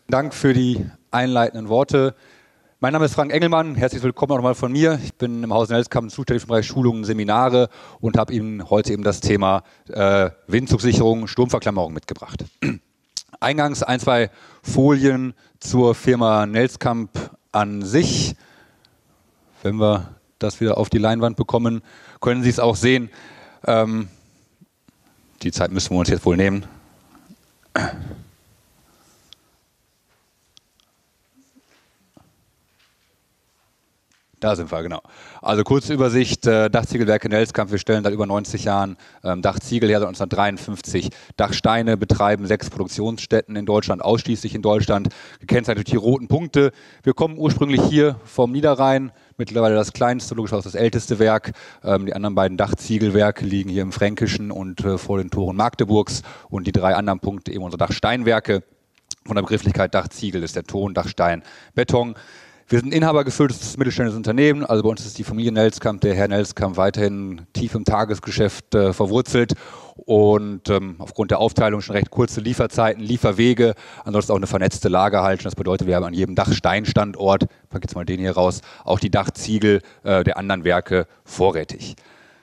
Dank für die einleitenden Worte. Mein Name ist Frank Engelmann, herzlich willkommen auch nochmal von mir. Ich bin im Hause Nelskamp zuständig für den Bereich Schulungen, Seminare und habe Ihnen heute eben das Thema Windzugsicherung, Sturmverklammerung mitgebracht. Eingangs ein, zwei Folien zur Firma Nelskamp an sich. Wenn wir das wieder auf die Leinwand bekommen, können Sie es auch sehen. Die Zeit müssen wir uns jetzt wohl nehmen. Da sind wir, genau. Also kurze Übersicht, Dachziegelwerke Nelskamp, wir stellen seit über 90 Jahren Dachziegel her, seit 1953. Dachsteine, betreiben 6 Produktionsstätten in Deutschland, ausschließlich in Deutschland, gekennzeichnet durch die roten Punkte. Wir kommen ursprünglich hier vom Niederrhein, mittlerweile das kleinste, logischerweise das älteste Werk. Die anderen beiden Dachziegelwerke liegen hier im Fränkischen und vor den Toren Magdeburgs und die 3 anderen Punkte eben unsere Dachsteinwerke. Von der Begrifflichkeit Dachziegel ist der Ton, Dachstein, Beton. Wir sind inhabergeführtes mittelständisches Unternehmen, also bei uns ist die Familie Nelskamp, der Herr Nelskamp, weiterhin tief im Tagesgeschäft verwurzelt und aufgrund der Aufteilung schon recht kurze Lieferzeiten, Lieferwege, ansonsten auch eine vernetzte Lagerhaltung. Das bedeutet, wir haben an jedem Dachsteinstandort, ich packe jetzt mal den hier raus, auch die Dachziegel der anderen Werke vorrätig.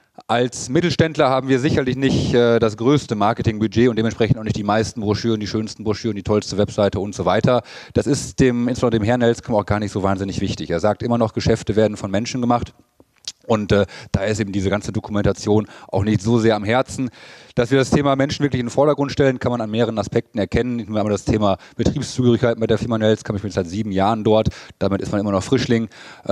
Als Mittelständler haben wir sicherlich nicht das größte Marketingbudget und dementsprechend auch nicht die meisten Broschüren, die schönsten Broschüren, die tollste Webseite und so weiter. Das ist insbesondere dem Herrn Nelskamp auch gar nicht so wahnsinnig wichtig. Er sagt immer noch, Geschäfte werden von Menschen gemacht. Und da ist eben diese ganze Dokumentation auch nicht so sehr am Herzen. Dass wir das Thema Menschen wirklich in den Vordergrund stellen, kann man an mehreren Aspekten erkennen. Wir haben das Thema Betriebszugehörigkeit mit der Firma Nelskamp. Ich bin seit 7 Jahren dort. Damit ist man immer noch Frischling.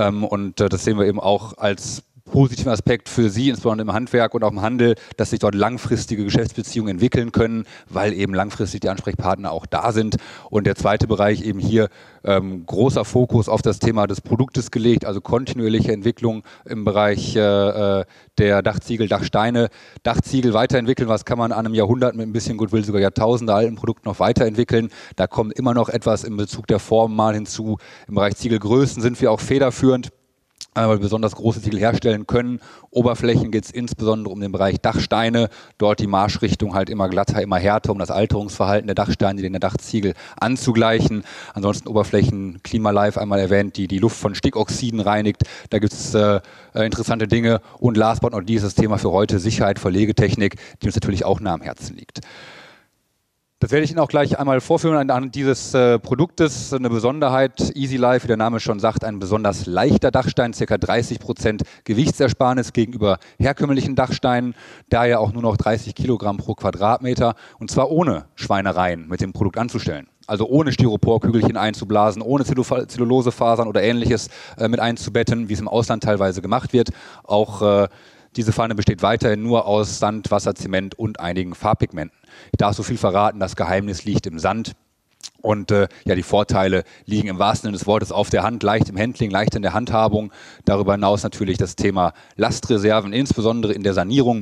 Und das sehen wir eben auch als positiven Aspekt für Sie, insbesondere im Handwerk und auch im Handel, dass sich dort langfristige Geschäftsbeziehungen entwickeln können, weil eben langfristig die Ansprechpartner auch da sind. Und der zweite Bereich eben hier großer Fokus auf das Thema des Produktes gelegt, also kontinuierliche Entwicklung im Bereich der Dachziegel, Dachsteine, Dachziegel weiterentwickeln. Was kann man an einem Jahrhundert mit ein bisschen Goodwill, sogar Jahrtausende alten Produkt noch weiterentwickeln? Da kommt immer noch etwas in Bezug der Form mal hinzu. Im Bereich Ziegelgrößen sind wir auch federführend, weil wir besonders große Ziegel herstellen können. Oberflächen geht es insbesondere um den Bereich Dachsteine. Dort die Marschrichtung halt immer glatter, immer härter, um das Alterungsverhalten der Dachsteine, den der Dachziegel anzugleichen. Ansonsten Oberflächen, Klimalife einmal erwähnt, die die Luft von Stickoxiden reinigt. Da gibt es interessante Dinge. Und last but not least das Thema für heute, Sicherheit, Verlegetechnik, die uns natürlich auch nah am Herzen liegt. Das werde ich Ihnen auch gleich einmal vorführen anhand dieses Produktes. Eine Besonderheit, Easy Life, wie der Name schon sagt, ein besonders leichter Dachstein, ca. 30% Gewichtsersparnis gegenüber herkömmlichen Dachsteinen, daher auch nur noch 30 Kilogramm pro Quadratmeter und zwar ohne Schweinereien mit dem Produkt anzustellen. Also ohne Styroporkügelchen einzublasen, ohne Zellulosefasern oder Ähnliches mit einzubetten, wie es im Ausland teilweise gemacht wird. Auch diese Pfanne besteht weiterhin nur aus Sand, Wasser, Zement und einigen Farbpigmenten. Ich darf so viel verraten, das Geheimnis liegt im Sand. Und ja, die Vorteile liegen im wahrsten Sinne des Wortes auf der Hand, leicht im Handling, leicht in der Handhabung. Darüber hinaus natürlich das Thema Lastreserven, insbesondere in der Sanierung.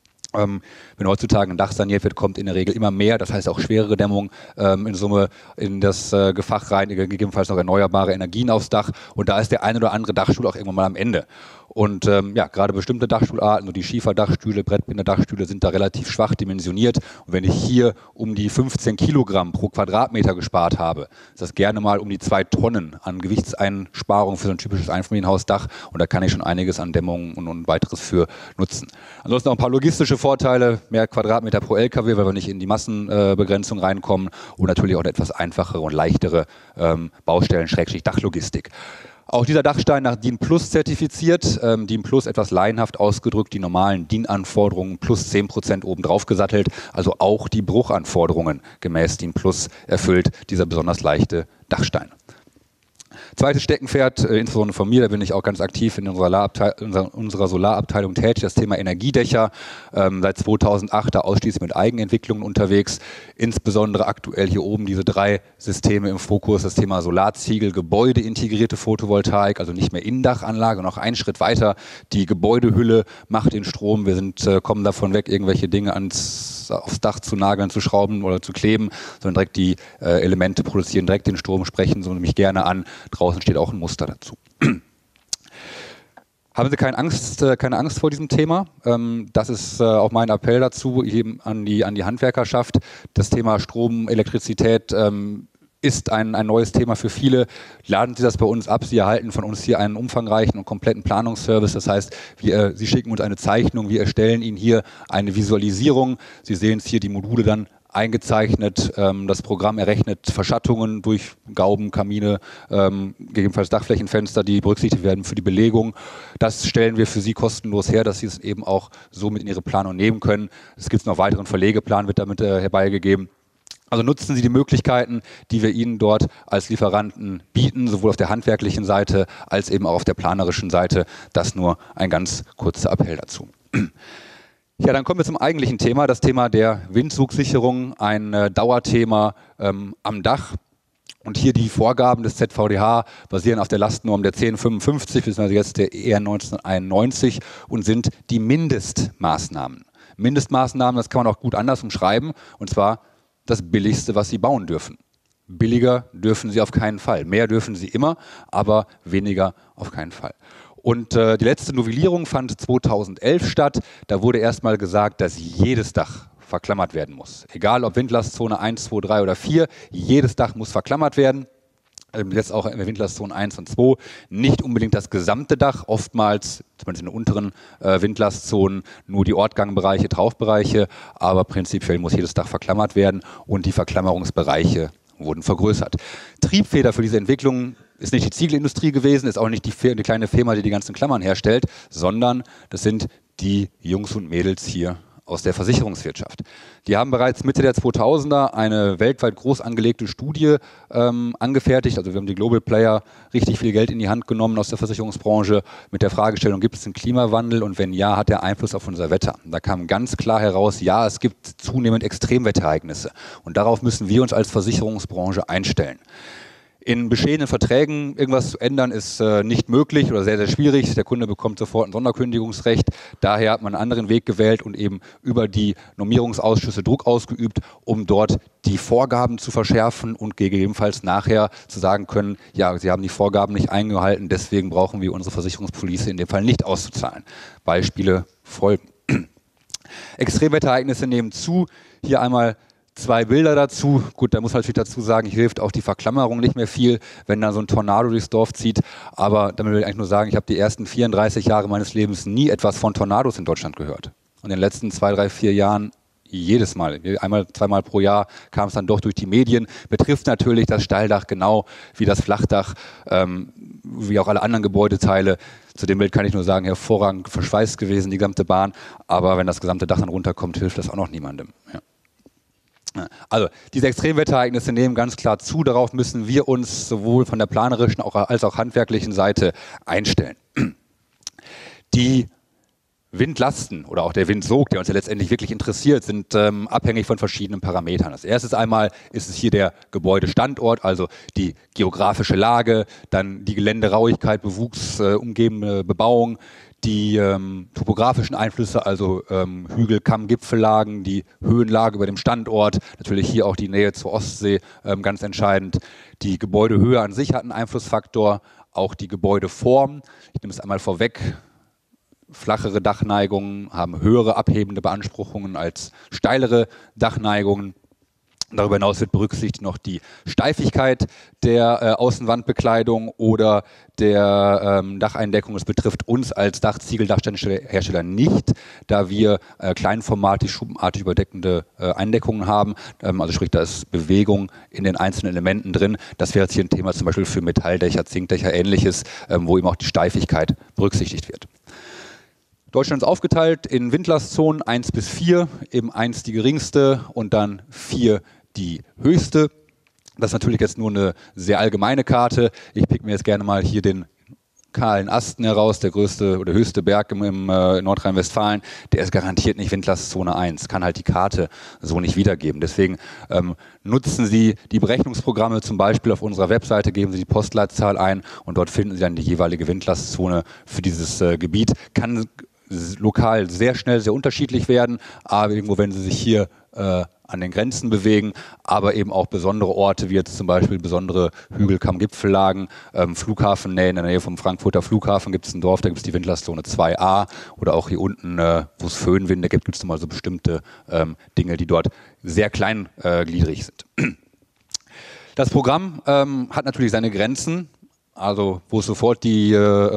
Wenn heutzutage ein Dach saniert wird, kommt in der Regel immer mehr, das heißt auch schwerere Dämmung in Summe in das Gefach rein, gegebenenfalls noch erneuerbare Energien aufs Dach und da ist der ein oder andere Dachstuhl auch irgendwann mal am Ende. Und ja, gerade bestimmte Dachstuhlarten, so die Schieferdachstühle, Brettbinderdachstühle sind da relativ schwach dimensioniert. Und wenn ich hier um die 15 Kilogramm pro Quadratmeter gespart habe, ist das gerne mal um die 2 Tonnen an Gewichtseinsparung für so ein typisches Einfamilienhausdach. Und da kann ich schon einiges an Dämmung und weiteres für nutzen. Ansonsten auch ein paar logistische Vorteile, mehr Quadratmeter pro LKW, weil wir nicht in die Massenbegrenzung reinkommen. Und natürlich auch eine etwas einfachere und leichtere Baustellen-Dachlogistik. Auch dieser Dachstein nach DIN Plus zertifiziert, DIN Plus etwas laienhaft ausgedrückt, die normalen DIN-Anforderungen plus 10% obendrauf gesattelt, also auch die Bruchanforderungen gemäß DIN Plus erfüllt dieser besonders leichte Dachstein. Zweites Steckenpferd, insbesondere von mir, da bin ich auch ganz aktiv in unserer Solarabteilung tätig, das Thema Energiedächer, seit 2008 da ausschließlich mit Eigenentwicklungen unterwegs, insbesondere aktuell hier oben diese 3 Systeme im Fokus, das Thema Solarziegel, gebäudeintegrierte Photovoltaik, also nicht mehr Innendachanlage, noch einen Schritt weiter, die Gebäudehülle macht den Strom, wir kommen davon weg, irgendwelche Dinge aufs Dach zu nageln, zu schrauben oder zu kleben, sondern direkt die Elemente produzieren, direkt den Strom, sprechen so mich gerne an. Draußen steht auch ein Muster dazu. Haben Sie keine Angst vor diesem Thema. Das ist auch mein Appell dazu eben an die Handwerkerschaft. Das Thema Strom, Elektrizität ist ein neues Thema für viele. Laden Sie das bei uns ab. Sie erhalten von uns hier einen umfangreichen und kompletten Planungsservice. Das heißt, Sie schicken uns eine Zeichnung, wir erstellen Ihnen hier eine Visualisierung. Sie sehen es hier, die Module dann eingezeichnet. Das Programm errechnet Verschattungen durch Gauben, Kamine, gegebenenfalls Dachflächenfenster, die berücksichtigt werden für die Belegung. Das stellen wir für Sie kostenlos her, dass Sie es eben auch so mit in Ihre Planung nehmen können. Es gibt noch weiteren Verlegeplan, wird damit herbeigegeben. Also nutzen Sie die Möglichkeiten, die wir Ihnen dort als Lieferanten bieten, sowohl auf der handwerklichen Seite als eben auch auf der planerischen Seite. Das nur ein ganz kurzer Appell dazu. Ja, dann kommen wir zum eigentlichen Thema, das Thema der Windzugsicherung, ein Dauerthema am Dach. Und hier die Vorgaben des ZVDH basieren auf der Lastnorm der 1055, bzw. jetzt der ER 1991 und sind die Mindestmaßnahmen. Mindestmaßnahmen, das kann man auch gut anders umschreiben, und zwar das Billigste, was Sie bauen dürfen. Billiger dürfen Sie auf keinen Fall. Mehr dürfen Sie immer, aber weniger auf keinen Fall. Und die letzte Novellierung fand 2011 statt. Da wurde erstmal gesagt, dass jedes Dach verklammert werden muss. Egal ob Windlastzone 1, 2, 3 oder 4, jedes Dach muss verklammert werden. Jetzt auch in der Windlastzone 1 und 2, nicht unbedingt das gesamte Dach, oftmals, zumindest in den unteren Windlastzonen, nur die Ortgangbereiche, Traufbereiche, aber prinzipiell muss jedes Dach verklammert werden und die Verklammerungsbereiche wurden vergrößert. Triebfeder für diese Entwicklung ist nicht die Ziegelindustrie gewesen, ist auch nicht die kleine Firma, die die ganzen Klammern herstellt, sondern das sind die Jungs und Mädels hier aus der Versicherungswirtschaft. Die haben bereits Mitte der 2000er eine weltweit groß angelegte Studie angefertigt. Also wir haben die Global Player richtig viel Geld in die Hand genommen aus der Versicherungsbranche mit der Fragestellung, gibt es einen Klimawandel und wenn ja, hat der Einfluss auf unser Wetter? Da kam ganz klar heraus, ja, es gibt zunehmend Extremwetterereignisse und darauf müssen wir uns als Versicherungsbranche einstellen. In bestehenden Verträgen irgendwas zu ändern ist nicht möglich oder sehr, sehr schwierig. Der Kunde bekommt sofort ein Sonderkündigungsrecht. Daher hat man einen anderen Weg gewählt und eben über die Normierungsausschüsse Druck ausgeübt, um dort die Vorgaben zu verschärfen und gegebenenfalls nachher zu sagen können, ja, Sie haben die Vorgaben nicht eingehalten, deswegen brauchen wir unsere Versicherungspolice in dem Fall nicht auszuzahlen. Beispiele folgen. Extremwetterereignisse nehmen zu. Hier einmal 2 Bilder dazu. Gut, da muss man natürlich dazu sagen, hier hilft auch die Verklammerung nicht mehr viel, wenn da so ein Tornado durchs Dorf zieht. Aber damit will ich eigentlich nur sagen, ich habe die ersten 34 Jahre meines Lebens nie etwas von Tornados in Deutschland gehört. Und in den letzten 2, 3, 4 Jahren jedes Mal, einmal, zweimal pro Jahr kam es dann doch durch die Medien. Betrifft natürlich das Steildach genau wie das Flachdach, wie auch alle anderen Gebäudeteile. Zu dem Bild kann ich nur sagen, hervorragend verschweißt gewesen, die gesamte Bahn. Aber wenn das gesamte Dach dann runterkommt, hilft das auch noch niemandem. Ja. Also diese Extremwetterereignisse nehmen ganz klar zu, darauf müssen wir uns sowohl von der planerischen als auch handwerklichen Seite einstellen. Die Windlasten oder auch der Windsog, der uns ja letztendlich wirklich interessiert, sind abhängig von verschiedenen Parametern. Als erstes einmal ist es hier der Gebäudestandort, also die geografische Lage, dann die Geländerauigkeit, Bewuchs, umgebende Bebauung, die topografischen Einflüsse, also Hügel, Kamm, Gipfellagen, die Höhenlage über dem Standort, natürlich hier auch die Nähe zur Ostsee, ganz entscheidend. Die Gebäudehöhe an sich hat einen Einflussfaktor, auch die Gebäudeform. Ich nehme es einmal vorweg. Flachere Dachneigungen haben höhere abhebende Beanspruchungen als steilere Dachneigungen. Darüber hinaus wird berücksichtigt noch die Steifigkeit der Außenwandbekleidung oder der Dacheindeckung. Das betrifft uns als Ziegeldachsteinhersteller nicht, da wir kleinformatig, schuppenartig überdeckende Eindeckungen haben. Also sprich, da ist Bewegung in den einzelnen Elementen drin. Das wäre jetzt hier ein Thema zum Beispiel für Metalldächer, Zinkdächer, ähnliches, wo eben auch die Steifigkeit berücksichtigt wird. Deutschland ist aufgeteilt in Windlastzonen 1 bis 4, eben 1 die geringste und dann 4 die höchste. Das ist natürlich jetzt nur eine sehr allgemeine Karte. Ich pick mir jetzt gerne mal hier den kahlen Asten heraus, der größte oder höchste Berg im Nordrhein-Westfalen, der ist garantiert nicht Windlastzone 1, kann halt die Karte so nicht wiedergeben. Deswegen nutzen Sie die Berechnungsprogramme, zum Beispiel auf unserer Webseite, geben Sie die Postleitzahl ein und dort finden Sie dann die jeweilige Windlastzone für dieses Gebiet. Kann lokal sehr schnell sehr unterschiedlich werden, aber irgendwo, wenn Sie sich hier an den Grenzen bewegen, aber eben auch besondere Orte, wie jetzt zum Beispiel besondere Hügel, Kamm, Gipfellagen, Flughafennähe, in der Nähe vom Frankfurter Flughafen gibt es ein Dorf, da gibt es die Windlastzone 2a oder auch hier unten, wo es Föhnwinde gibt, gibt es mal so bestimmte Dinge, die dort sehr kleingliedrig sind. Das Programm hat natürlich seine Grenzen, also wo es sofort die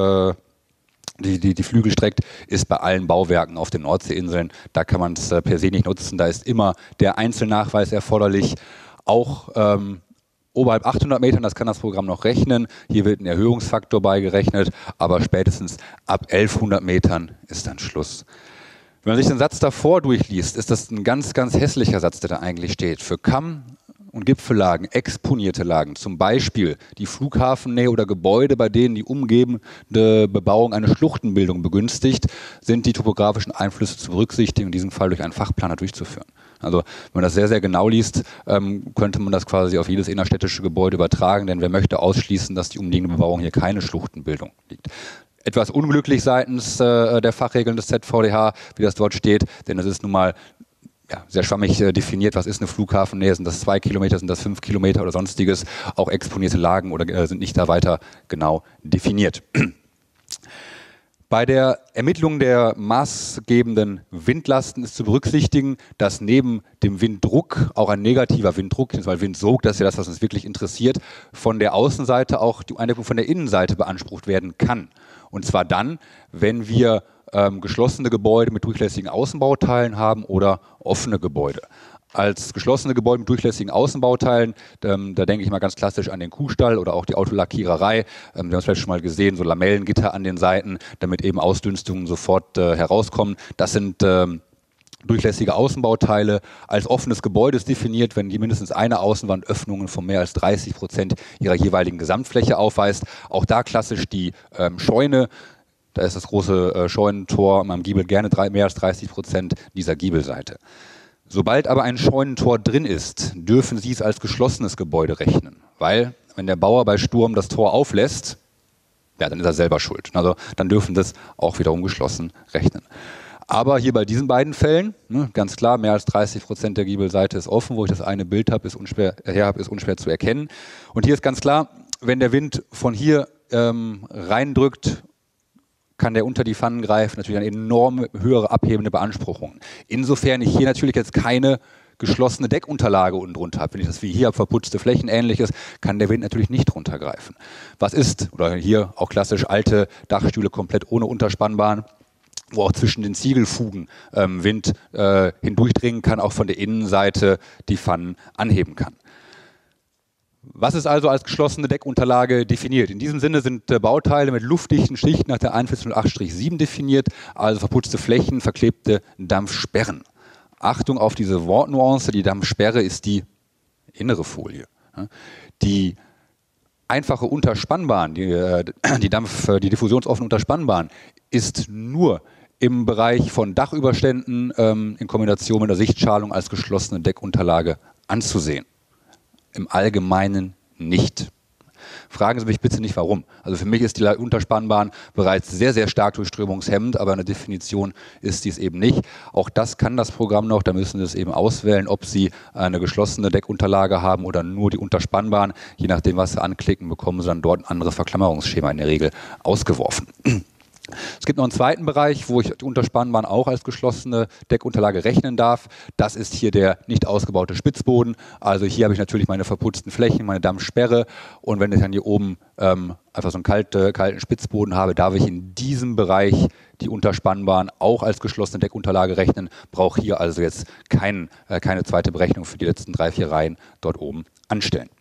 Flügel streckt, ist bei allen Bauwerken auf den Nordseeinseln. Da kann man es per se nicht nutzen, da ist immer der Einzelnachweis erforderlich, auch oberhalb 800 Metern, das kann das Programm noch rechnen. Hier wird ein Erhöhungsfaktor beigerechnet, aber spätestens ab 1100 Metern ist dann Schluss. Wenn man sich den Satz davor durchliest, ist das ein ganz, ganz hässlicher Satz, der da eigentlich steht. Für Kamm- und Gipfellagen, exponierte Lagen, zum Beispiel die Flughafennähe oder Gebäude, bei denen die umgebende Bebauung eine Schluchtenbildung begünstigt, sind die topografischen Einflüsse zu berücksichtigen, in diesem Fall durch einen Fachplaner durchzuführen. Also wenn man das sehr, sehr genau liest, könnte man das quasi auf jedes innerstädtische Gebäude übertragen, denn wer möchte ausschließen, dass die umliegende Bebauung hier keine Schluchtenbildung liegt. Etwas unglücklich seitens der Fachregeln des ZVDH, wie das dort steht, denn es ist nun mal sehr schwammig definiert, was ist eine Flughafennähe, sind das 2 Kilometer, sind das 5 Kilometer oder sonstiges, auch exponierte Lagen oder sind nicht da weiter genau definiert. Bei der Ermittlung der maßgebenden Windlasten ist zu berücksichtigen, dass neben dem Winddruck auch ein negativer Winddruck, weil Windsog, das ist ja das, was uns wirklich interessiert, von der Außenseite auch die Einwirkung von der Innenseite beansprucht werden kann. Und zwar dann, wenn wir geschlossene Gebäude mit durchlässigen Außenbauteilen haben oder offene Gebäude. Als geschlossene Gebäude mit durchlässigen Außenbauteilen, da denke ich mal ganz klassisch an den Kuhstall oder auch die Autolackiererei. Wir haben es vielleicht schon mal gesehen, so Lamellengitter an den Seiten, damit eben Ausdünstungen sofort herauskommen. Das sind durchlässige Außenbauteile. Als offenes Gebäude ist definiert, wenn die mindestens eine Außenwand Öffnungen von mehr als 30% ihrer jeweiligen Gesamtfläche aufweist. Auch da klassisch die Scheune. Da ist das große Scheunentor am Giebel gerne mehr als 30% dieser Giebelseite. Sobald aber ein Scheunentor drin ist, dürfen Sie es als geschlossenes Gebäude rechnen. Weil, wenn der Bauer bei Sturm das Tor auflässt, ja, dann ist er selber schuld. Also dann dürfen das auch wiederum geschlossen rechnen. Aber hier bei diesen beiden Fällen, ganz klar, mehr als 30% der Giebelseite ist offen, wo ich das eine Bild habe, ist unschwer zu erkennen. Und hier ist ganz klar, wenn der Wind von hier reindrückt, kann der unter die Pfannen greifen, natürlich eine enorm höhere abhebende Beanspruchung. Insofern ich hier natürlich jetzt keine geschlossene Deckunterlage unten drunter habe, wenn ich das wie hier habe, verputzte Flächen ähnliches, kann der Wind natürlich nicht drunter greifen. Was ist, oder hier auch klassisch alte Dachstühle komplett ohne Unterspannbahn, wo auch zwischen den Ziegelfugen Wind hindurchdringen kann, auch von der Innenseite die Pfannen anheben kann. Was ist also als geschlossene Deckunterlage definiert? In diesem Sinne sind Bauteile mit luftdichten Schichten nach der 4108-7 definiert, also verputzte Flächen, verklebte Dampfsperren. Achtung auf diese Wortnuance, die Dampfsperre ist die innere Folie. Die einfache Unterspannbahn, die diffusionsoffene Unterspannbahn ist nur im Bereich von Dachüberständen in Kombination mit der Sichtschalung als geschlossene Deckunterlage anzusehen. Im Allgemeinen nicht. Fragen Sie mich bitte nicht, warum. Also für mich ist die Unterspannbahn bereits sehr, sehr stark durchströmungshemmend, aber eine Definition ist dies eben nicht. Auch das kann das Programm noch, da müssen Sie es eben auswählen, ob Sie eine geschlossene Deckunterlage haben oder nur die Unterspannbahn. Je nachdem, was Sie anklicken, bekommen Sie dann dort ein anderes Verklammerungsschema in der Regel ausgeworfen. Es gibt noch einen zweiten Bereich, wo ich die Unterspannbahn auch als geschlossene Deckunterlage rechnen darf. Das ist hier der nicht ausgebaute Spitzboden. Also hier habe ich natürlich meine verputzten Flächen, meine Dampfsperre. Und wenn ich dann hier oben einfach so einen kalten Spitzboden habe, darf ich in diesem Bereich die Unterspannbahn auch als geschlossene Deckunterlage rechnen. Brauche hier also jetzt keine zweite Berechnung für die letzten 3, 4 Reihen dort oben anstellen.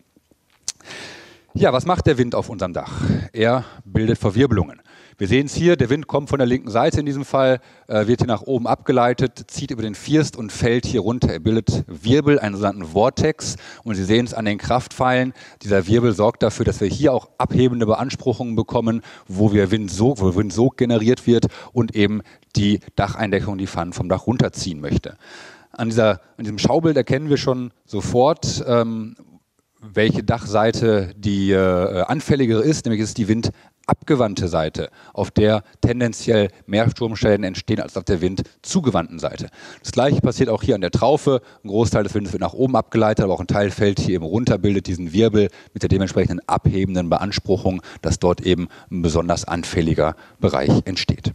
Ja, was macht der Wind auf unserem Dach? Er bildet Verwirbelungen. Wir sehen es hier, der Wind kommt von der linken Seite in diesem Fall, wird hier nach oben abgeleitet, zieht über den First und fällt hier runter. Er bildet Wirbel, einen sogenannten Vortex, und Sie sehen es an den Kraftpfeilen. Dieser Wirbel sorgt dafür, dass wir hier auch abhebende Beanspruchungen bekommen, wo Windsog generiert wird und eben die Dacheindeckung, die Pfannen vom Dach runterziehen möchte. An diesem Schaubild erkennen wir schon sofort, welche Dachseite die anfälligere ist, nämlich ist die windabgewandte Seite, auf der tendenziell mehr Sturmschäden entstehen als auf der windzugewandten Seite. Das gleiche passiert auch hier an der Traufe. Ein Großteil des Windes wird nach oben abgeleitet, aber auch ein Teil fällt hier eben runter, bildet diesen Wirbel mit der dementsprechenden abhebenden Beanspruchung, dass dort eben ein besonders anfälliger Bereich entsteht.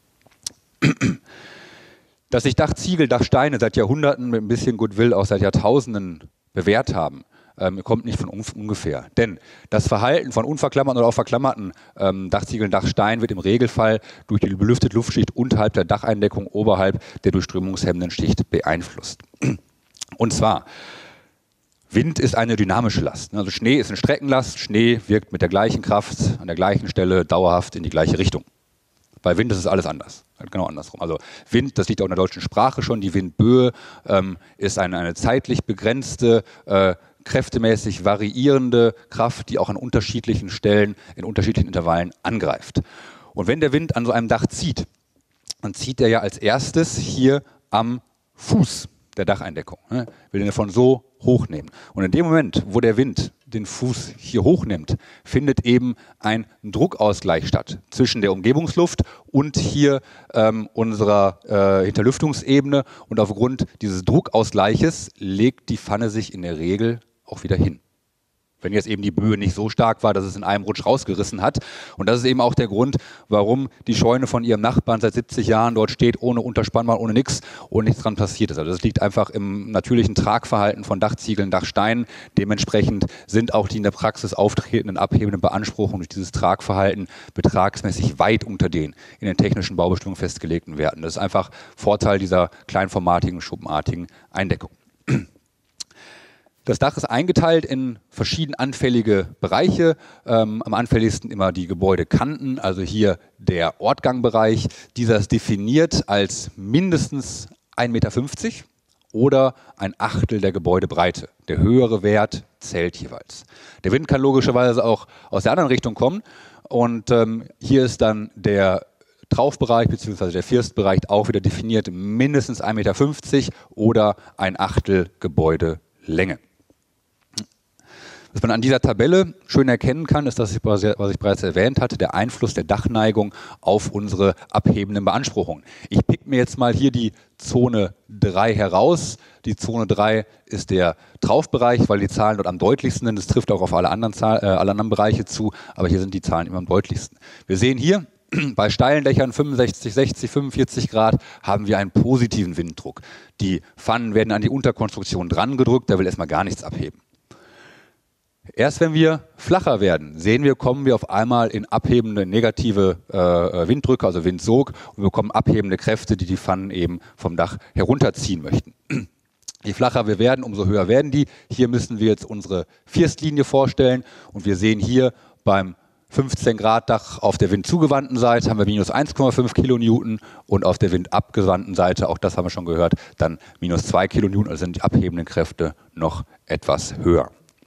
Dass sich Dachziegel, Dachsteine seit Jahrhunderten mit ein bisschen Goodwill auch seit Jahrtausenden bewährt haben, kommt nicht von ungefähr. Denn das Verhalten von unverklammerten oder auch verklammerten Dachziegeln, Dachsteinen wird im Regelfall durch die belüftete Luftschicht unterhalb der Dacheindeckung oberhalb der durchströmungshemmenden Schicht beeinflusst. Und zwar, Wind ist eine dynamische Last. Also Schnee ist eine Streckenlast, Schnee wirkt mit der gleichen Kraft an der gleichen Stelle dauerhaft in die gleiche Richtung. Bei Wind ist es alles anders, genau andersrum. Also Wind, das liegt auch in der deutschen Sprache schon, die Windböe ist eine zeitlich begrenzte, kräftemäßig variierende Kraft, die auch an unterschiedlichen Stellen, in unterschiedlichen Intervallen angreift. Und wenn der Wind an so einem Dach zieht, dann zieht er ja als erstes hier am Fuß der Dacheindeckung. Will den davon so hochnehmen. Und in dem Moment, wo der Wind den Fuß hier hochnimmt, findet eben ein Druckausgleich statt zwischen der Umgebungsluft und hier unserer Hinterlüftungsebene. Und aufgrund dieses Druckausgleiches legt die Pfanne sich in der Regel auch wieder hin. Wenn jetzt eben die Böe nicht so stark war, dass es in einem Rutsch rausgerissen hat. Und das ist eben auch der Grund, warum die Scheune von ihrem Nachbarn seit 70 Jahren dort steht, ohne Unterspannbahn, ohne nichts und nichts dran passiert ist. Also das liegt einfach im natürlichen Tragverhalten von Dachziegeln, Dachsteinen. Dementsprechend sind auch die in der Praxis auftretenden abhebenden Beanspruchungen durch dieses Tragverhalten betragsmäßig weit unter den in den technischen Baubestimmungen festgelegten Werten. Das ist einfach Vorteil dieser kleinformatigen, schuppenartigen Eindeckung. Das Dach ist eingeteilt in verschieden anfällige Bereiche. Am anfälligsten immer die Gebäudekanten, also hier der Ortgangbereich. Dieser ist definiert als mindestens 1,50 Meter oder ein Achtel der Gebäudebreite. Der höhere Wert zählt jeweils. Der Wind kann logischerweise auch aus der anderen Richtung kommen. Und hier ist dann der Traufbereich bzw. der Firstbereich auch wieder definiert, mindestens 1,50 Meter oder ein Achtel Gebäudelänge. Was man an dieser Tabelle schön erkennen kann, ist das, was ich bereits erwähnt hatte, der Einfluss der Dachneigung auf unsere abhebenden Beanspruchungen. Ich pick mir jetzt mal hier die Zone 3 heraus. Die Zone 3 ist der Traufbereich, weil die Zahlen dort am deutlichsten sind. Das trifft auch auf alle anderen Bereiche zu, aber hier sind die Zahlen immer am deutlichsten. Wir sehen hier, bei steilen Dächern 65, 60, 45 Grad haben wir einen positiven Winddruck. Die Pfannen werden an die Unterkonstruktion dran gedrückt, da will erstmal gar nichts abheben. Erst wenn wir flacher werden, kommen wir auf einmal in abhebende negative Winddrücke, also Windsog, und bekommen abhebende Kräfte, die die Pfannen eben vom Dach herunterziehen möchten. Je flacher wir werden, umso höher werden die. Hier müssen wir jetzt unsere Firstlinie vorstellen und wir sehen hier beim 15 Grad Dach auf der windzugewandten Seite haben wir minus 1,5 Kilonewton und auf der windabgewandten Seite, auch das haben wir schon gehört, dann minus 2 Kilonewton, also sind die abhebenden Kräfte noch etwas höher.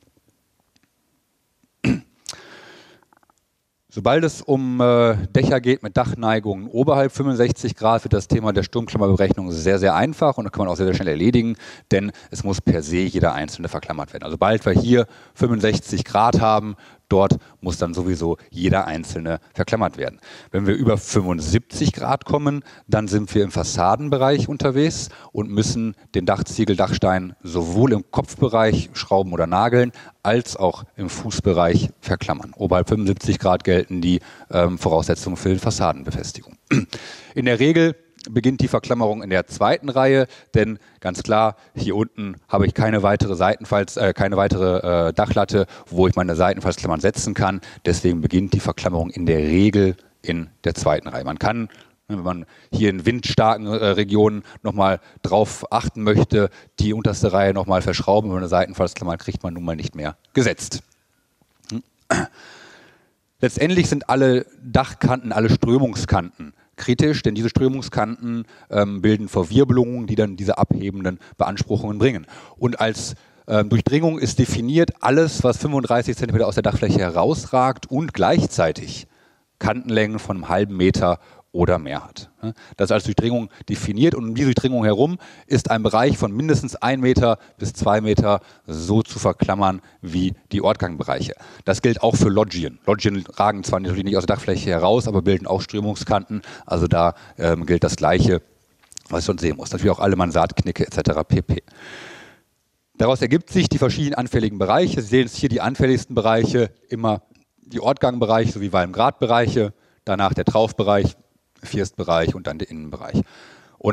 Sobald es um Dächer geht mit Dachneigungen oberhalb 65 Grad, wird das Thema der Sturmklammerberechnung sehr, sehr einfach und das kann man auch sehr, sehr schnell erledigen, denn es muss per se jeder einzelne verklammert werden. Also sobald wir hier 65 Grad haben, dort muss dann sowieso jeder einzelne verklammert werden. Wenn wir über 75 Grad kommen, dann sind wir im Fassadenbereich unterwegs und müssen den Dachziegel, Dachstein sowohl im Kopfbereich schrauben oder nageln, als auch im Fußbereich verklammern. Oberhalb 75 Grad gelten die Voraussetzungen für die Fassadenbefestigung. In der Regel beginnt die Verklammerung in der zweiten Reihe, denn ganz klar, hier unten habe ich keine weitere Dachlatte, wo ich meine Seitenfalzklammern setzen kann. Deswegen beginnt die Verklammerung in der Regel in der zweiten Reihe. Man kann, wenn man hier in windstarken Regionen nochmal drauf achten möchte, die unterste Reihe nochmal verschrauben. Wenn man eine Seitenfalzklammer kriegt man nun mal nicht mehr gesetzt. Letztendlich sind alle Dachkanten, alle Strömungskanten kritisch, denn diese Strömungskanten bilden Verwirbelungen, die dann diese abhebenden Beanspruchungen bringen. Und als Durchdringung ist definiert alles, was 35 cm aus der Dachfläche herausragt und gleichzeitig Kantenlängen von einem halben Meter oder mehr hat. Das ist als Durchdringung definiert und um diese Durchdringung herum ist ein Bereich von mindestens 1 Meter bis 2 Meter so zu verklammern wie die Ortgangbereiche. Das gilt auch für Loggien. Loggien ragen zwar natürlich nicht aus der Dachfläche heraus, aber bilden auch Strömungskanten. Also da gilt das Gleiche, was ich schon sehen muss. Natürlich auch alle Mansardknicke etc. pp. Daraus ergibt sich die verschiedenen anfälligen Bereiche. Sie sehen jetzt hier die anfälligsten Bereiche, immer die Ortgangbereiche sowie Walmgradbereiche, danach der Traufbereich, Firstbereich und dann der Innenbereich. Und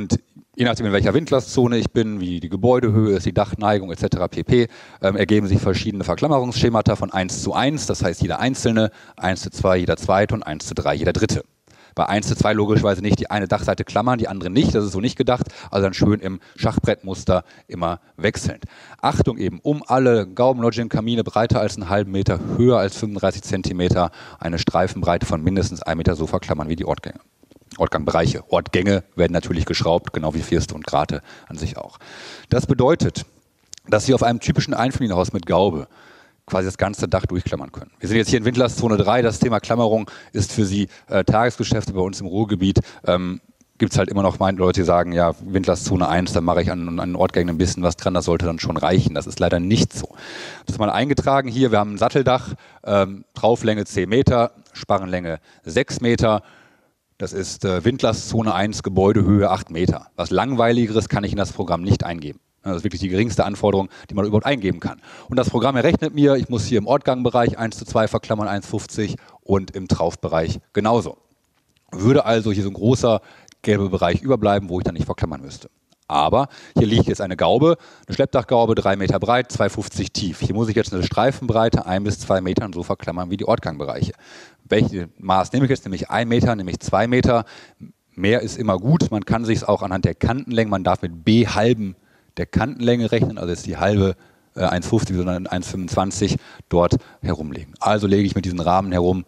Je nachdem, in welcher Windlastzone ich bin, wie die Gebäudehöhe ist, die Dachneigung etc. pp., ergeben sich verschiedene Verklammerungsschemata von 1:1, das heißt jeder einzelne, 1:2 jeder zweite und 1:3 jeder dritte. Bei 1:2 logischerweise nicht die eine Dachseite klammern, die andere nicht, das ist so nicht gedacht, also dann schön im Schachbrettmuster immer wechselnd. Achtung eben, um alle Gaubenloggienkamine breiter als einen halben Meter, höher als 35 cm, eine Streifenbreite von mindestens 1 Meter so verklammern wie die Ortgänge. Ortgangbereiche. Ortgänge werden natürlich geschraubt, genau wie Firste und Grate an sich auch. Das bedeutet, dass Sie auf einem typischen Einfamilienhaus mit Gaube quasi das ganze Dach durchklammern können. Wir sind jetzt hier in Windlastzone 3, das Thema Klammerung ist für Sie Tagesgeschäfte. Bei uns im Ruhrgebiet gibt es halt immer noch Leute, die sagen, ja, Windlastzone 1, da mache ich an Ortgängen ein bisschen was dran, das sollte dann schon reichen. Das ist leider nicht so. Das ist mal eingetragen hier, wir haben ein Satteldach, Trauflänge 10 Meter, Sparrenlänge 6 Meter. Das ist Windlastzone 1, Gebäudehöhe 8 Meter. Was Langweiligeres kann ich in das Programm nicht eingeben. Das ist wirklich die geringste Anforderung, die man überhaupt eingeben kann. Und das Programm errechnet mir, ich muss hier im Ortgangbereich 1:2 verklammern, 1,50 und im Traufbereich genauso. Würde also hier so ein großer gelber Bereich überbleiben, wo ich dann nicht verklammern müsste. Aber hier liegt jetzt eine Gaube, eine Schleppdachgaube, 3 Meter breit, 2,50 tief. Hier muss ich jetzt eine Streifenbreite 1 bis 2 Meter so verklammern wie die Ortgangbereiche. Welches Maß nehme ich jetzt? Nehme ich 1 Meter, nehme ich 2 Meter. Mehr ist immer gut. Man kann sich es auch anhand der Kantenlänge, man darf mit B halben der Kantenlänge rechnen, also ist die halbe 1,50, sondern 1,25 dort herumlegen. Also lege ich mit diesen Rahmen herum,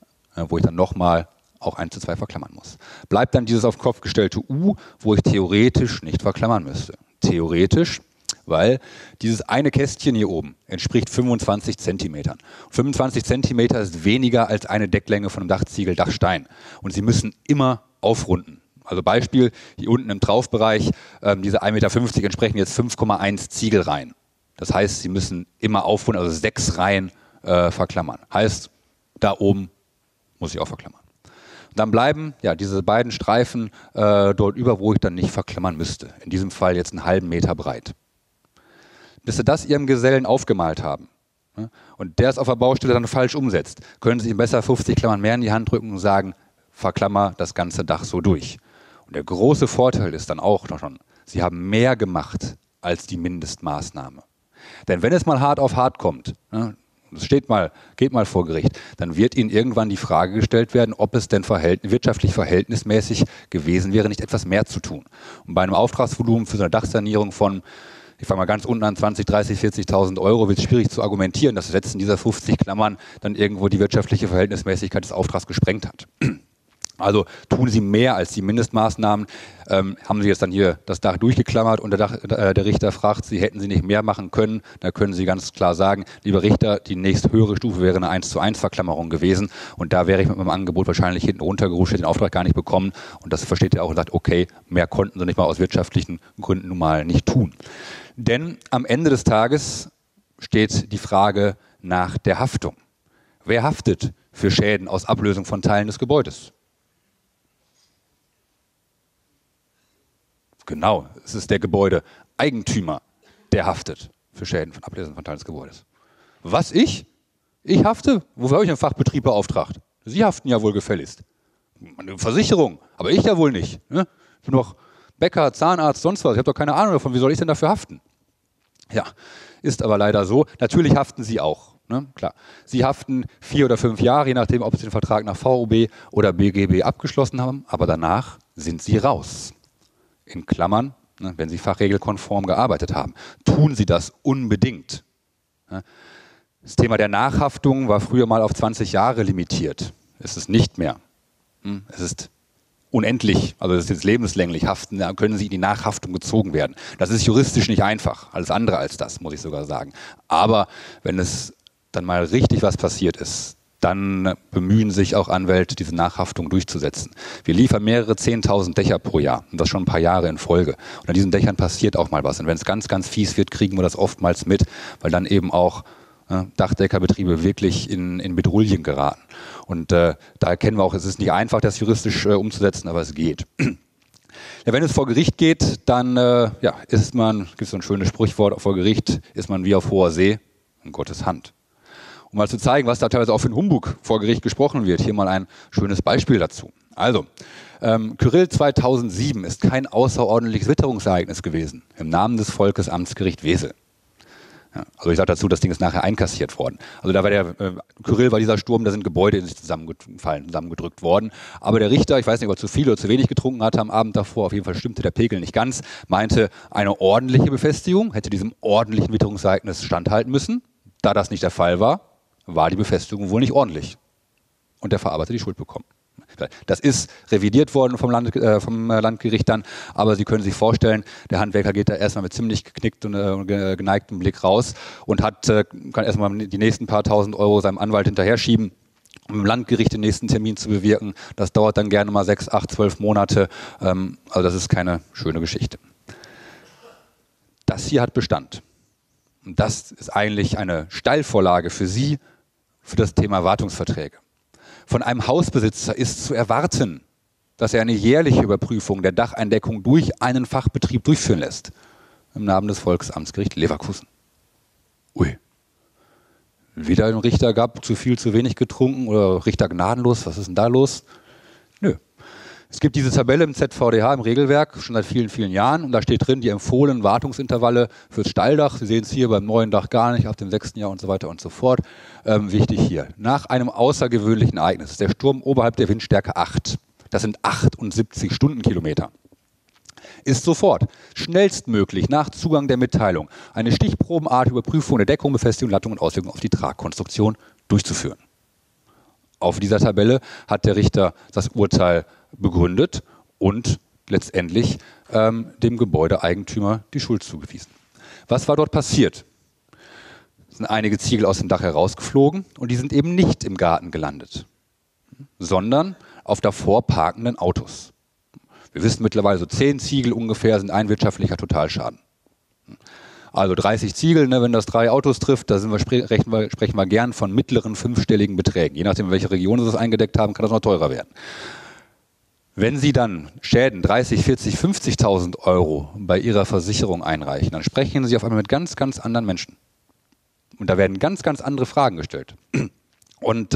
wo ich dann nochmal auch 1:2 verklammern muss. Bleibt dann dieses auf den Kopf gestellte U, wo ich theoretisch nicht verklammern müsste. Theoretisch, weil dieses eine Kästchen hier oben entspricht 25 Zentimetern. 25 Zentimeter ist weniger als eine Decklänge von einem Dachziegel, Dachstein. Und Sie müssen immer aufrunden. Also Beispiel, hier unten im Traufbereich, diese 1,50 Meter entsprechen jetzt 5,1 Ziegelreihen. Das heißt, Sie müssen immer aufrunden, also 6 Reihen verklammern. Heißt, da oben muss ich auch verklammern. Dann bleiben ja diese beiden Streifen dort über, wo ich dann nicht verklammern müsste. In diesem Fall jetzt einen halben Meter breit. Bis Sie das Ihrem Gesellen aufgemalt haben, ne, und der es auf der Baustelle dann falsch umsetzt, können Sie ihm besser 50 Klammern mehr in die Hand drücken und sagen, verklammer das ganze Dach so durch. Und der große Vorteil ist dann auch noch schon, Sie haben mehr gemacht als die Mindestmaßnahme. Denn wenn es mal hart auf hart kommt, ne, es geht mal vor Gericht, dann wird Ihnen irgendwann die Frage gestellt werden, ob es denn wirtschaftlich verhältnismäßig gewesen wäre, nicht etwas mehr zu tun. Und bei einem Auftragsvolumen für so eine Dachsanierung von, ich fange mal ganz unten an, 20, 30, 40.000 Euro, wird es schwierig zu argumentieren, dass Setzen dieser 50 Klammern dann irgendwo die wirtschaftliche Verhältnismäßigkeit des Auftrags gesprengt hat. Also tun Sie mehr als die Mindestmaßnahmen. Haben Sie jetzt dann hier das Dach durchgeklammert und der Richter fragt Sie, hätten Sie nicht mehr machen können? Da können Sie ganz klar sagen, lieber Richter, die nächst höhere Stufe wäre eine 1:1 Verklammerung gewesen und da wäre ich mit meinem Angebot wahrscheinlich hinten runtergerutscht, hätte den Auftrag gar nicht bekommen und das versteht er auch und sagt, okay, mehr konnten Sie nicht mal aus wirtschaftlichen Gründen nun mal nicht tun. Denn am Ende des Tages steht die Frage nach der Haftung. Wer haftet für Schäden aus Ablösung von Teilen des Gebäudes? Genau, es ist der Gebäudeeigentümer, der haftet für Schäden von Ablösung von Teilen des Gebäudes. Was, ich? Ich hafte? Wofür habe ich einen Fachbetrieb beauftragt? Sie haften ja wohl gefälligst. Eine Versicherung, aber ich ja wohl nicht. Ne? Ich bin doch Bäcker, Zahnarzt, sonst was. Ich habe doch keine Ahnung davon. Wie soll ich denn dafür haften? Ja, ist aber leider so. Natürlich haften Sie auch. Ne? Klar. Sie haften 4 oder 5 Jahre, je nachdem, ob Sie den Vertrag nach VOB oder BGB abgeschlossen haben. Aber danach sind Sie raus. In Klammern, ne, wenn Sie fachregelkonform gearbeitet haben. Tun Sie das unbedingt. Ne? Das Thema der Nachhaftung war früher mal auf 20 Jahre limitiert. Es ist nicht mehr. Es ist unendlich, also es ist jetzt lebenslänglich haften, da können Sie in die Nachhaftung gezogen werden. Das ist juristisch nicht einfach, alles andere als das, muss ich sogar sagen. Aber wenn es dann mal richtig was passiert ist, dann bemühen sich auch Anwälte, diese Nachhaftung durchzusetzen. Wir liefern mehrere 10.000 Dächer pro Jahr und das schon ein paar Jahre in Folge. Und an diesen Dächern passiert auch mal was. Und wenn es ganz, ganz fies wird, kriegen wir das oftmals mit, weil dann eben auch Dachdeckerbetriebe wirklich in Bedrullien geraten. Und da erkennen wir auch, es ist nicht einfach, das juristisch umzusetzen, aber es geht. Ja, wenn es vor Gericht geht, dann gibt es so ein schönes Sprichwort, vor Gericht ist man wie auf hoher See in Gottes Hand. Um mal zu zeigen, was da teilweise auch für ein Humbug vor Gericht gesprochen wird, hier mal ein schönes Beispiel dazu. Also, Kyrill 2007 ist kein außerordentliches Witterungsereignis gewesen, im Namen des Volkes Amtsgericht Wesel. Ja, also ich sage dazu, das Ding ist nachher einkassiert worden. Also da war Kyrill war dieser Sturm, da sind Gebäude in sich zusammengefallen, zusammengedrückt worden. Aber der Richter, ich weiß nicht, ob er zu viel oder zu wenig getrunken hatte am Abend davor, auf jeden Fall stimmte der Pegel nicht ganz, meinte, eine ordentliche Befestigung hätte diesem ordentlichen Witterungsereignis standhalten müssen. Da das nicht der Fall war, war die Befestigung wohl nicht ordentlich. Und der Verarbeiter die Schuld bekommen. Das ist revidiert worden vom Landgericht dann, aber Sie können sich vorstellen, der Handwerker geht da erstmal mit ziemlich geknickt und geneigtem Blick raus und kann erstmal die nächsten paar tausend Euro seinem Anwalt hinterher schieben, um im Landgericht den nächsten Termin zu bewirken. Das dauert dann gerne mal 6, 8, 12 Monate. Also das ist keine schöne Geschichte. Das hier hat Bestand. Und das ist eigentlich eine Steilvorlage für Sie, für das Thema Wartungsverträge. Von einem Hausbesitzer ist zu erwarten, dass er eine jährliche Überprüfung der Dacheindeckung durch einen Fachbetrieb durchführen lässt. Im Namen des Volksamtsgerichts Leverkusen. Ui. Wieder ein Richter gab zu viel, zu wenig getrunken oder Richter gnadenlos. Was ist denn da los? Nö. Es gibt diese Tabelle im ZVDH, im Regelwerk, schon seit vielen, vielen Jahren. Und da steht drin die empfohlenen Wartungsintervalle fürs Stalldach. Sie sehen es hier beim neuen Dach gar nicht, ab dem 6. Jahr und so weiter und so fort. Wichtig hier. Nach einem außergewöhnlichen Ereignis, der Sturm oberhalb der Windstärke 8, das sind 78 Stundenkilometer, ist sofort, schnellstmöglich nach Zugang der Mitteilung, eine stichprobenartige Überprüfung der Deckung, Befestigung, Lattung und Auswirkungen auf die Tragkonstruktion durchzuführen. Auf dieser Tabelle hat der Richter das Urteil begründet und letztendlich dem Gebäudeeigentümer die Schuld zugewiesen. Was war dort passiert? Es sind einige Ziegel aus dem Dach herausgeflogen und die sind eben nicht im Garten gelandet, sondern auf davor parkenden Autos. Wir wissen mittlerweile, so 10 Ziegel ungefähr sind ein wirtschaftlicher Totalschaden. Also 30 Ziegel, ne, wenn das 3 Autos trifft, da sprechen wir gern von mittleren 5-stelligen Beträgen. Je nachdem, in welche Region Sie das eingedeckt haben, kann das noch teurer werden. Wenn Sie dann Schäden 30, 40, 50.000 Euro bei Ihrer Versicherung einreichen, dann sprechen Sie auf einmal mit ganz, ganz anderen Menschen. Und da werden ganz, ganz andere Fragen gestellt. Und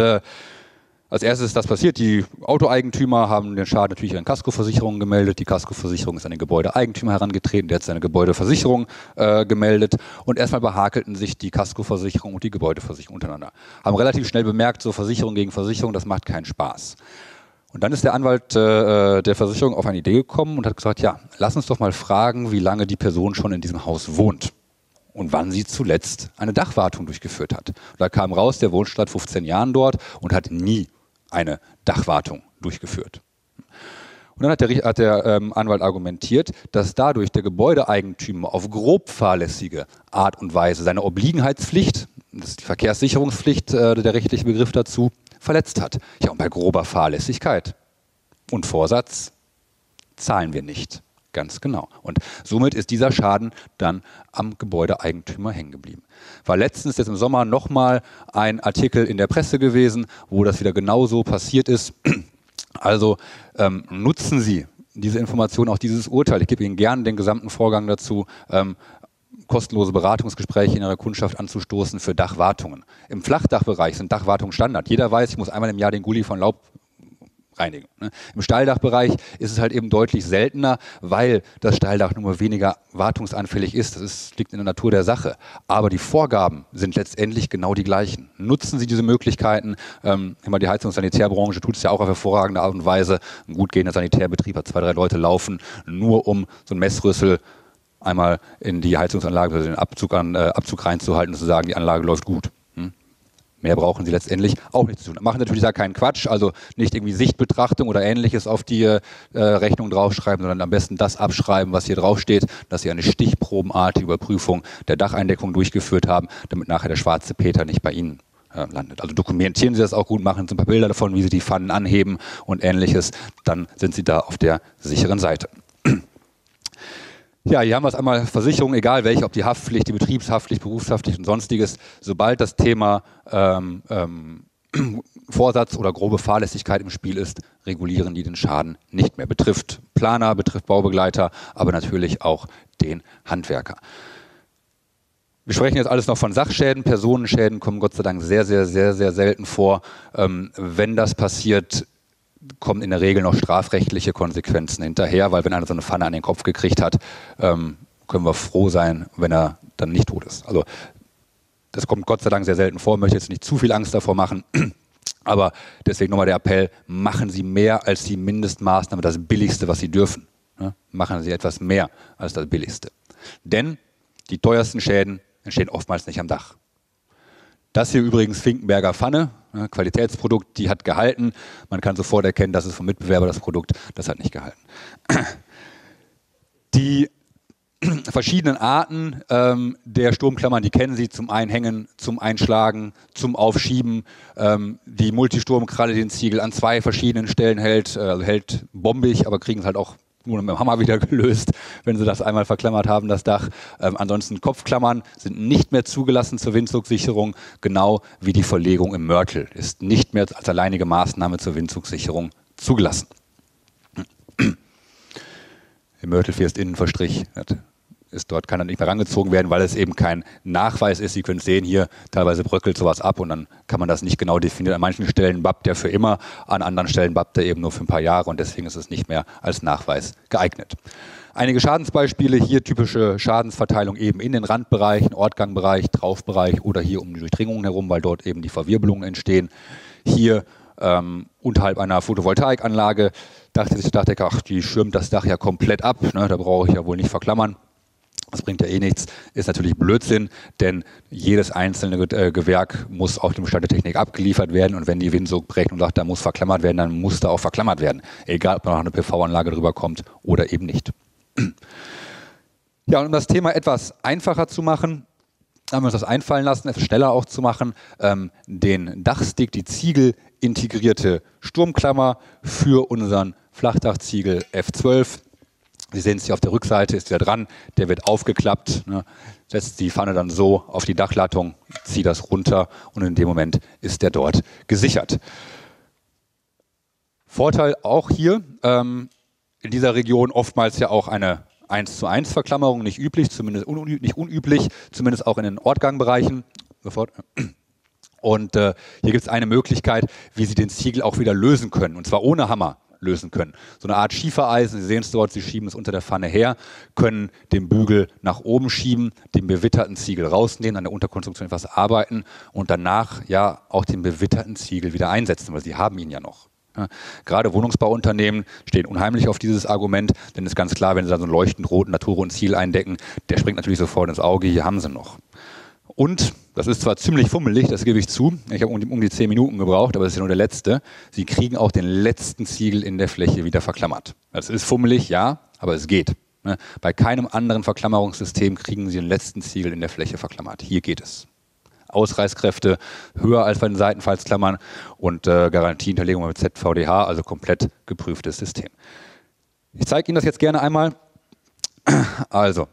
als erstes ist das passiert, die Autoeigentümer haben den Schaden natürlich ihren Kaskoversicherungen gemeldet, die Kaskoversicherung ist an den Gebäudeeigentümer herangetreten, der hat seine Gebäudeversicherung gemeldet und erstmal behakelten sich die Kaskoversicherung und die Gebäudeversicherung untereinander. Haben relativ schnell bemerkt, so Versicherung gegen Versicherung, das macht keinen Spaß. Und dann ist der Anwalt der Versicherung auf eine Idee gekommen und hat gesagt, ja, lass uns doch mal fragen, wie lange die Person schon in diesem Haus wohnt und wann sie zuletzt eine Dachwartung durchgeführt hat. Und da kam raus, der wohnt seit 15 Jahren dort und hat nie eine Dachwartung durchgeführt. Und dann hat der Anwalt argumentiert, dass dadurch der Gebäudeeigentümer auf grob fahrlässige Art und Weise seine Obliegenheitspflicht, das ist die Verkehrssicherungspflicht, der rechtliche Begriff dazu, verletzt hat. Ja, und bei grober Fahrlässigkeit und Vorsatz zahlen wir nicht. Ganz genau. Und somit ist dieser Schaden dann am Gebäudeeigentümer hängen geblieben. War letztens jetzt im Sommer nochmal ein Artikel in der Presse gewesen, wo das wieder genauso passiert ist. Also nutzen Sie diese Information, auch dieses Urteil. Ich gebe Ihnen gerne den gesamten Vorgang dazu, kostenlose Beratungsgespräche in Ihrer Kundschaft anzustoßen für Dachwartungen. Im Flachdachbereich sind Dachwartungen Standard. Jeder weiß, ich muss einmal im Jahr den Gully von Laub reinigen. Im Stalldachbereich ist es halt eben deutlich seltener, weil das Stalldach nur weniger wartungsanfällig ist. Das liegt in der Natur der Sache. Aber die Vorgaben sind letztendlich genau die gleichen. Nutzen Sie diese Möglichkeiten. Die Heizungs- und Sanitärbranche tut es ja auch auf hervorragende Art und Weise. Ein gut gehender Sanitärbetrieb hat 2, 3 Leute laufen, nur um so ein Messrüssel einmal in die Heizungsanlage, also den Abzug reinzuhalten und zu sagen, die Anlage läuft gut. Mehr brauchen Sie letztendlich auch nicht zu tun. Machen natürlich da keinen Quatsch, also nicht irgendwie Sichtbetrachtung oder Ähnliches auf die Rechnung draufschreiben, sondern am besten das abschreiben, was hier draufsteht, dass Sie eine stichprobenartige Überprüfung der Dacheindeckung durchgeführt haben, damit nachher der schwarze Peter nicht bei Ihnen landet. Also dokumentieren Sie das auch gut, machen Sie ein paar Bilder davon, wie Sie die Pfannen anheben und Ähnliches, dann sind Sie da auf der sicheren Seite. Ja, hier haben wir es einmal Versicherung, egal welche, ob die Haftpflicht, die Betriebshaftpflicht, Berufshaftpflicht und Sonstiges. Sobald das Thema Vorsatz oder grobe Fahrlässigkeit im Spiel ist, regulieren die den Schaden nicht mehr. Betrifft Planer, betrifft Baubegleiter, aber natürlich auch den Handwerker. Wir sprechen jetzt alles noch von Sachschäden. Personenschäden kommen Gott sei Dank sehr, sehr, sehr, sehr selten vor. Wenn das passiert, kommen in der Regel noch strafrechtliche Konsequenzen hinterher, weil wenn einer so eine Pfanne an den Kopf gekriegt hat, können wir froh sein, wenn er dann nicht tot ist. Also das kommt Gott sei Dank sehr selten vor. Ich möchte jetzt nicht zu viel Angst davor machen. Aber deswegen nochmal der Appell, machen Sie mehr als die Mindestmaßnahme, das Billigste, was Sie dürfen. Machen Sie etwas mehr als das Billigste. Denn die teuersten Schäden entstehen oftmals nicht am Dach. Das hier übrigens Finkenberger Pfanne, Qualitätsprodukt, die hat gehalten. Man kann sofort erkennen, das ist vom Mitbewerber das Produkt, das hat nicht gehalten. Die verschiedenen Arten der Sturmklammern, die kennen Sie, zum Einhängen, zum Einschlagen, zum Aufschieben. Die Multisturmkralle, den Ziegel an 2 verschiedenen Stellen hält, hält bombig, aber kriegen es halt auch nur mit dem Hammer wieder gelöst, wenn Sie das einmal verklammert haben, das Dach. Ansonsten Kopfklammern sind nicht mehr zugelassen zur Windzugsicherung, genau wie die Verlegung im Mörtel ist nicht mehr als alleinige Maßnahme zur Windzugsicherung zugelassen. Im Mörtel fährst innen Verstrich. Dort kann er nicht mehr rangezogen werden, weil es eben kein Nachweis ist. Sie können es sehen, hier teilweise bröckelt sowas ab und dann kann man das nicht genau definieren. An manchen Stellen bappt er für immer, an anderen Stellen bappt er eben nur für ein paar Jahre und deswegen ist es nicht mehr als Nachweis geeignet. Einige Schadensbeispiele, hier typische Schadensverteilung eben in den Randbereichen, Ortgangbereich, Traufbereich oder hier um die Durchdringungen herum, weil dort eben die Verwirbelungen entstehen. Hier unterhalb einer Photovoltaikanlage dachte sich der Dachdecker, ach, die schirmt das Dach ja komplett ab, ne, da brauche ich ja wohl nicht verklammern. Das bringt ja eh nichts, ist natürlich Blödsinn, denn jedes einzelne Gewerk muss auf dem Stand der Technik abgeliefert werden und wenn die Windsogberechnung sagt, da muss verklammert werden, dann muss da auch verklammert werden. Egal, ob da noch eine PV-Anlage drüber kommt oder eben nicht. Ja, und um das Thema etwas einfacher zu machen, haben wir uns das einfallen lassen, etwas schneller auch zu machen, den Dachstick, die Ziegel-integrierte Sturmklammer für unseren Flachdachziegel F12. Sie sehen es hier auf der Rückseite, ist wieder dran, der wird aufgeklappt, ne, setzt die Pfanne dann so auf die Dachlattung, zieht das runter und in dem Moment ist der dort gesichert. Vorteil auch hier, in dieser Region oftmals ja auch eine 1:1 Verklammerung, nicht üblich, zumindest nicht unüblich, zumindest auch in den Ortgangbereichen. Und hier gibt es eine Möglichkeit, wie Sie den Ziegel auch wieder lösen können, und zwar ohne Hammer lösen können. So eine Art Schiefereisen, Sie sehen es dort, Sie schieben es unter der Pfanne her, können den Bügel nach oben schieben, den bewitterten Ziegel rausnehmen, an der Unterkonstruktion etwas arbeiten und danach ja auch den bewitterten Ziegel wieder einsetzen, weil Sie haben ihn ja noch. Ja, gerade Wohnungsbauunternehmen stehen unheimlich auf dieses Argument, denn es ist ganz klar, wenn Sie dann so einen leuchtend roten Naturroten Ziegel eindecken, der springt natürlich sofort ins Auge, hier haben Sie noch. Und, das ist zwar ziemlich fummelig, das gebe ich zu, ich habe um die 10 Minuten gebraucht, aber das ist ja nur der letzte, Sie kriegen auch den letzten Ziegel in der Fläche wieder verklammert. Das ist fummelig, ja, aber es geht. Bei keinem anderen Verklammerungssystem kriegen Sie den letzten Ziegel in der Fläche verklammert. Hier geht es. Ausreißkräfte höher als bei den Seitenfalzklammern und Garantiehinterlegung mit ZVDH, also komplett geprüftes System. Ich zeige Ihnen das jetzt gerne einmal. Also,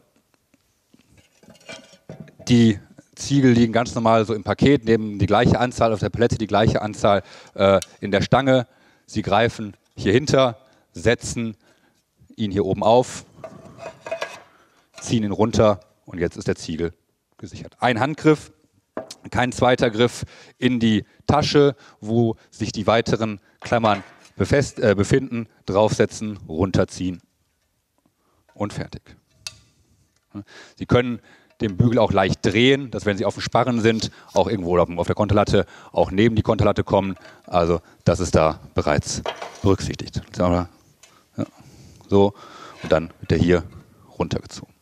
die Ziegel liegen ganz normal so im Paket, nehmen die gleiche Anzahl auf der Palette, die gleiche Anzahl in der Stange. Sie greifen hier hinter, setzen ihn hier oben auf, ziehen ihn runter und jetzt ist der Ziegel gesichert. Ein Handgriff, kein zweiter Griff in die Tasche, wo sich die weiteren Klammern befinden, draufsetzen, runterziehen und fertig. Sie können den Bügel auch leicht drehen, dass wenn Sie auf dem Sparren sind, auch irgendwo auf der Konterlatte, auch neben die Konterlatte kommen. Also das ist da bereits berücksichtigt. Ja, so, und dann wird der hier runtergezogen.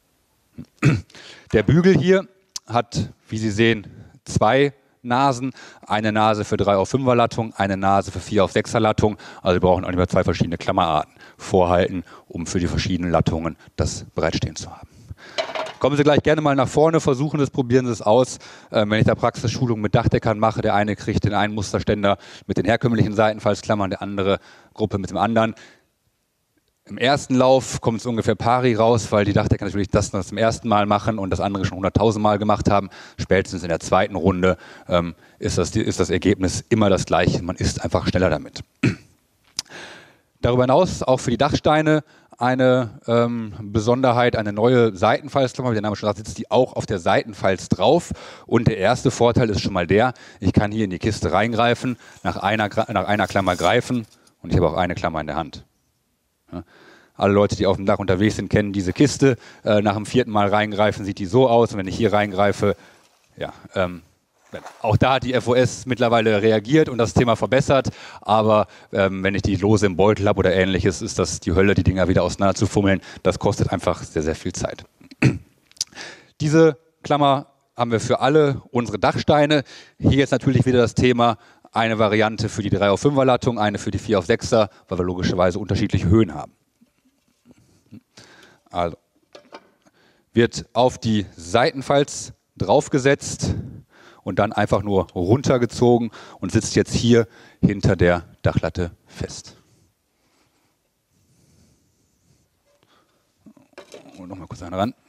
Der Bügel hier hat, wie Sie sehen, 2 Nasen. Eine Nase für 3 auf 5er Lattung, eine Nase für 4 auf 6er Lattung. Also wir brauchen auch nicht mehr 2 verschiedene Klammerarten vorhalten, um für die verschiedenen Lattungen das bereitstehen zu haben. Kommen Sie gleich gerne mal nach vorne, versuchen es, probieren Sie es aus. Wenn ich da Praxisschulungen mit Dachdeckern mache, der eine kriegt den einen Musterständer mit den herkömmlichen Seitenfalzklammern, der andere Gruppe mit dem anderen. Im ersten Lauf kommt es ungefähr pari raus, weil die Dachdecker natürlich das zum ersten Mal machen und das andere schon 100.000 Mal gemacht haben. Spätestens in der zweiten Runde ist das Ergebnis immer das gleiche. Man ist einfach schneller damit. Darüber hinaus auch für die Dachsteine eine Besonderheit, eine neue Seitenfalzklammer, wie der Name schon sagt, sitzt die auch auf der Seitenfalz drauf. Und der erste Vorteil ist schon mal der, ich kann hier in die Kiste reingreifen, nach einer Klammer greifen und ich habe auch eine Klammer in der Hand. Ja. Alle Leute, die auf dem Dach unterwegs sind, kennen diese Kiste. Nach dem 4. Mal reingreifen sieht die so aus. Und wenn ich hier reingreife, ja, auch da hat die FOS mittlerweile reagiert und das Thema verbessert. Aber wenn ich die lose im Beutel habe oder ähnliches, ist das die Hölle, die Dinger wieder auseinander zu fummeln. Das kostet einfach sehr, sehr viel Zeit. Diese Klammer haben wir für alle unsere Dachsteine. Hier jetzt natürlich wieder das Thema, eine Variante für die 3 auf 5er Lattung, eine für die 4 auf 6er, weil wir logischerweise unterschiedliche Höhen haben. Also wird auf die Seitenfalz draufgesetzt und dann einfach nur runtergezogen und sitzt jetzt hier hinter der Dachlatte fest. Und nochmal kurz einen ran.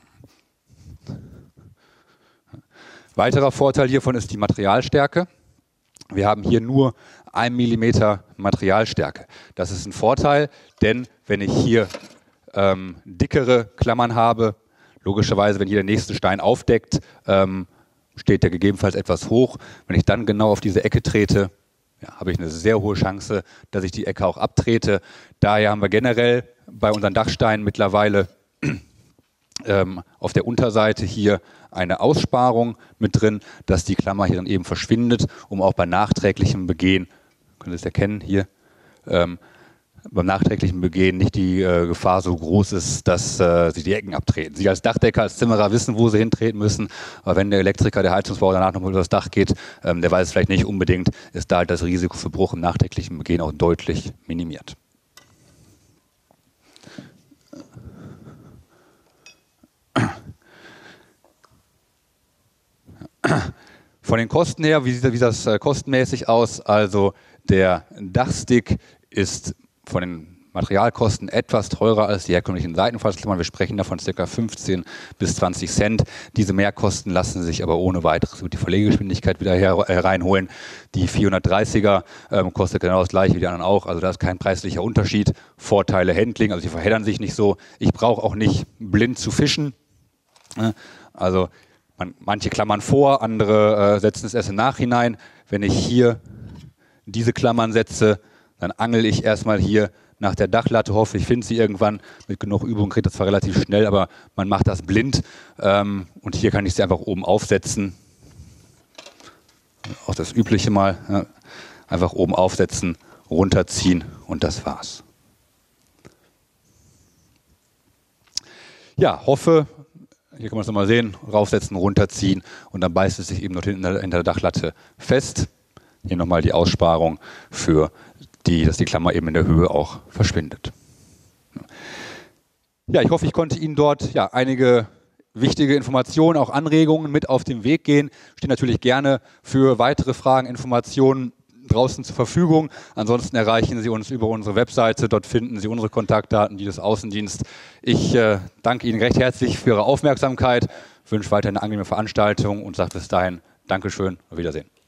Weiterer Vorteil hiervon ist die Materialstärke. Wir haben hier nur 1 mm Materialstärke. Das ist ein Vorteil, denn wenn ich hier dickere Klammern habe, logischerweise, wenn hier der nächste Stein aufdeckt, steht der gegebenenfalls etwas hoch. Wenn ich dann genau auf diese Ecke trete, ja, habe ich eine sehr hohe Chance, dass ich die Ecke auch abtrete. Daher haben wir generell bei unseren Dachsteinen mittlerweile auf der Unterseite hier eine Aussparung mit drin, dass die Klammer hier dann eben verschwindet, um auch bei nachträglichem Begehen, könnt ihr es erkennen hier, beim nachträglichen Begehen nicht die Gefahr so groß ist, dass sie die Ecken abtreten. Sie als Dachdecker, als Zimmerer wissen, wo sie hintreten müssen, aber wenn der Elektriker, der Heizungsbauer danach nochmal über das Dach geht, der weiß es vielleicht nicht unbedingt, ist da halt das Risiko für Bruch im nachträglichen Begehen auch deutlich minimiert. Von den Kosten her, wie sieht das kostenmäßig aus? Also der Dachstick ist von den Materialkosten etwas teurer als die herkömmlichen Seitenfalzklammern. Wir sprechen davon ca. 15 bis 20 Cent. Diese Mehrkosten lassen sich aber ohne weiteres über die Verlegegeschwindigkeit wieder hereinholen. Die 430er kostet genau das gleiche wie die anderen auch. Also da ist kein preislicher Unterschied. Vorteile Handling, also die verheddern sich nicht so. Ich brauche auch nicht blind zu fischen. Also manche klammern vor, andere setzen es erst im Nachhinein. Wenn ich hier diese Klammern setze, dann angel ich erstmal hier nach der Dachlatte, hoffe ich finde sie irgendwann. Mit genug Übung kriegt das zwar relativ schnell, aber man macht das blind. Und hier kann ich sie einfach oben aufsetzen. Auch das Übliche mal. Ja. Einfach oben aufsetzen, runterziehen und das war's. Ja, hoffe, hier kann man es nochmal sehen, raufsetzen, runterziehen und dann beißt es sich eben dort hinter der Dachlatte fest. Hier nochmal die Aussparung für dass die Klammer eben in der Höhe auch verschwindet. Ja, ich hoffe, ich konnte Ihnen dort ja, einige wichtige Informationen, auch Anregungen mit auf den Weg gehen. Ich stehe natürlich gerne für weitere Fragen, Informationen draußen zur Verfügung. Ansonsten erreichen Sie uns über unsere Webseite. Dort finden Sie unsere Kontaktdaten, die des Außendienstes. Ich danke Ihnen recht herzlich für Ihre Aufmerksamkeit, wünsche weiterhin eine angenehme Veranstaltung und sage bis dahin Dankeschön, auf Wiedersehen.